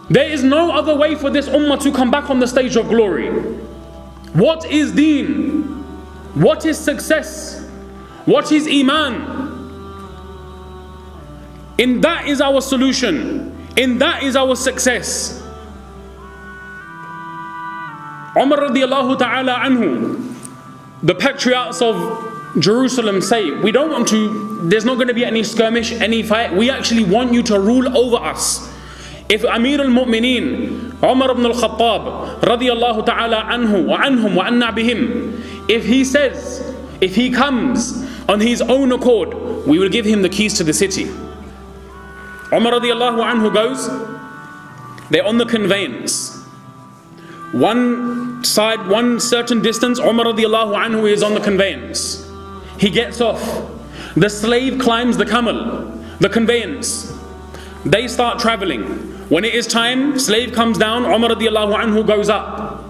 There is no other way for this ummah to come back on the stage of glory. What is deen? What is success? What is iman? In that is our solution. In that is our success. Umar radiallahu ta'ala anhu, the patriarchs of Jerusalem say, we don't want to, there's not going to be any skirmish, any fight. We actually want you to rule over us. If Amir al-Mu'mineen, Umar ibn al-Khattab, radiallahu ta'ala anhu, wa anhum wa anna bihim, if he says, if he comes on his own accord, we will give him the keys to the city. Umar radiallahu anhu goes, they're on the conveyance. One side, one certain distance, Umar radiallahu anhu is on the conveyance. He gets off. The slave climbs the camel, the conveyance. They start traveling. When it is time, slave comes down, Umar radiallahu anhu goes up.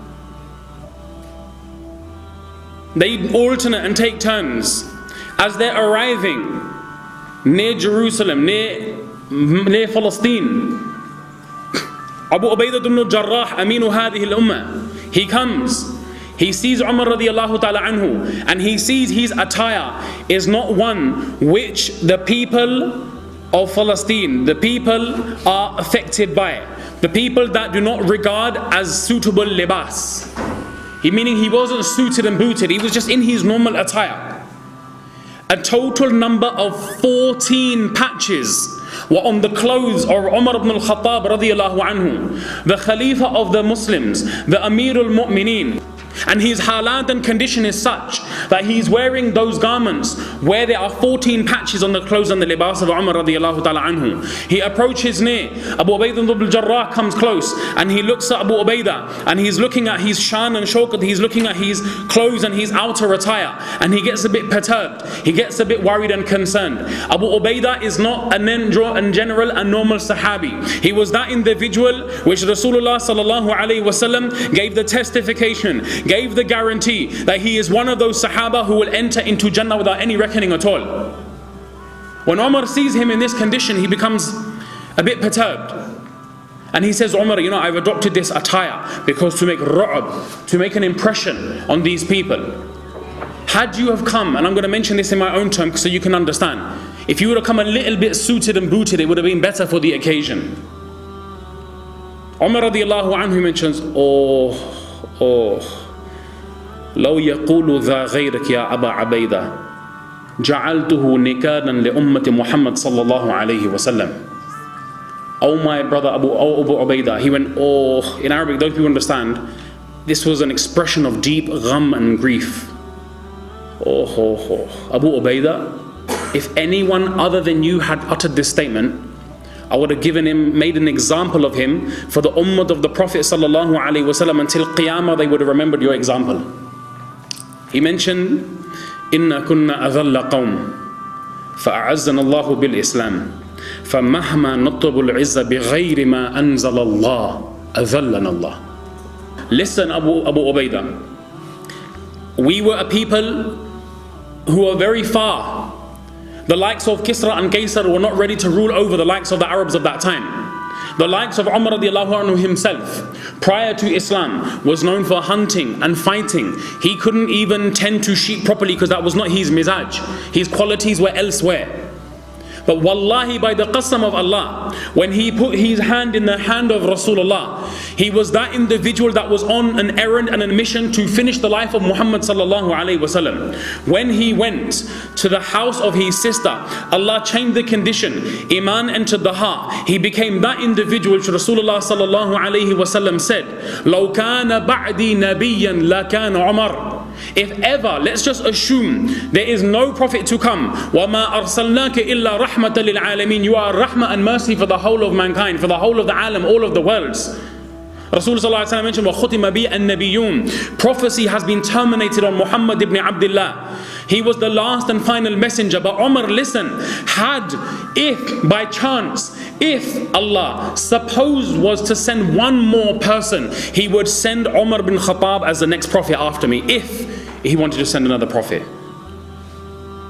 They alternate and take turns. As they're arriving near Jerusalem, near Palestine, Abu Ubaidah ibn al-Jarrah, Aminu hadhihi al-Ummah, he comes, he sees Umar radiallahu ta'ala anhu, and he sees his attire is not one which the people of Palestine, the people are affected by, the people that do not regard as suitable libas. Meaning he wasn't suited and booted, he was just in his normal attire. A total number of 14 patches were on the clothes of Umar ibn al-Khattab radiallahu anhu, the Khalifa of the Muslims, the Amir al-Mu'mineen. And his halat and condition is such that he's wearing those garments where there are 14 patches on the clothes and the libas of Umar radiallahu ta'ala anhu. He approaches near, Abu Ubaidah ibn al-Jarrah comes close and he looks at Abu Ubaidah and he's looking at his shan and shawkat, he's looking at his clothes and his outer attire, and he gets a bit perturbed, he gets a bit worried and concerned. Abu Ubaidah is not in general a normal sahabi. He was that individual which Rasulullah sallallahu alayhi wasallam gave the testification, gave the guarantee that he is one of those Sahaba who will enter into Jannah without any reckoning at all. When Umar sees him in this condition, he becomes a bit perturbed. And he says, Umar, you know, I've adopted this attire because to make ru'ab, to make an impression on these people. Had you have come, and I'm going to mention this in my own term so you can understand, if you would have come a little bit suited and booted, it would have been better for the occasion. Umar radiallahu anhu mentions, لو يقول ذا غيرك يا أبا عبيدة جعلته نكالا لأمة محمد صلى الله عليه وسلم. Oh my brother Abu Ubaidah, he went, in Arabic, those people understand, this was an expression of deep gham and grief. Abu Ubaidah, if anyone other than you had uttered this statement, I would have given him, made an example of him for the ummah of the Prophet sallallahu alaihi wasallam until Qiyamah. They would have remembered your example. He mentioned, إِنَّا كُنَّا أَذَلَّ قَوْمٍ فَأَعَزَّنَا اللَّهُ بِالْإِسْلَامِ فَمَهْمَا نَطْلُبُ الْعِزَّ بِغَيْرِ مَا أَنزَلَ اللَّهُ أَذَلَّنَا اللَّهُ. Listen, Abu Ubaidah, we were a people who were very far. The likes of Kisra and Qaisar were not ready to rule over the likes of the Arabs of that time. The likes of Umar radiallahu anhu himself, prior to Islam, was known for hunting and fighting. He couldn't even tend to sheep properly because that was not his mizaj. His qualities were elsewhere. But wallahi, by the qasam of Allah, when he put his hand in the hand of Rasulullah, he was that individual that was on an errand and a mission to finish the life of Muhammad sallallahu alaihi wasallam. When he went to the house of his sister, Allah changed the condition. Iman entered the heart. He became that individual which Rasulullah sallallahu alaihi wasallam said, لو كان بعدي نبيا لكان عمر. If ever, let's just assume there is no prophet to come, وَمَا أَرْسَلْنَاكَ إِلَّا رَحْمَةً لِلْعَالَمِينَ. You are rahmah and mercy for the whole of mankind, for the whole of the alam, all of the worlds. Rasulullah mentioned, وَخُتِمَ بِي النَّبِيُّونَ. Prophecy has been terminated on Muhammad ibn Abdullah. He was the last and final messenger. But Umar, listen, if by chance, if Allah suppose was to send one more person, he would send Umar bin Khattab as the next prophet after me, if he wanted to send another prophet.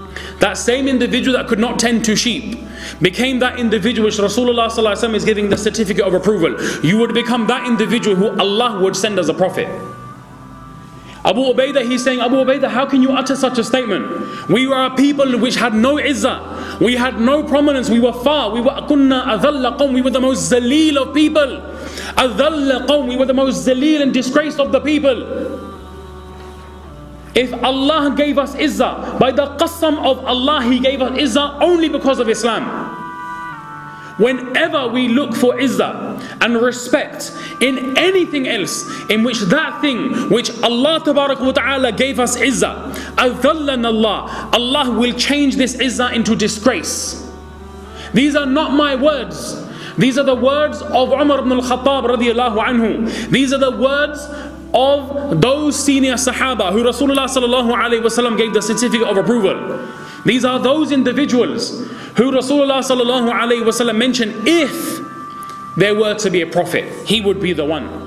that same individual that could not tend to sheep became that individual which Rasulullah ﷺ is giving the certificate of approval. You would become that individual who Allah would send as a prophet. Abu Ubaidah, he's saying, Abu Ubaidah, how can you utter such a statement? We were a people which had no izzah. We had no prominence. We were far. We were kunna adhalla qawm. We were the most zaleel of people. Adhalla qawm. We were the most zaleel and disgraced of the people. If Allah gave us izzah, by the qasam of Allah, He gave us izzah only because of Islam. Whenever we look for izzah and respect in anything else, in which that thing which Allah Ta'ala gave us izzah, adhallan Allah, Allah will change this izzah into disgrace. These are not my words. These are the words of Umar ibn al-Khattab radiyallahu anhu. These are the words of those senior Sahaba who Rasulullah sallallahu alayhi wasallam gave the certificate of approval. These are those individuals who Rasulullah sallallahu alayhi wasallam mentioned, if there were to be a prophet, he would be the one.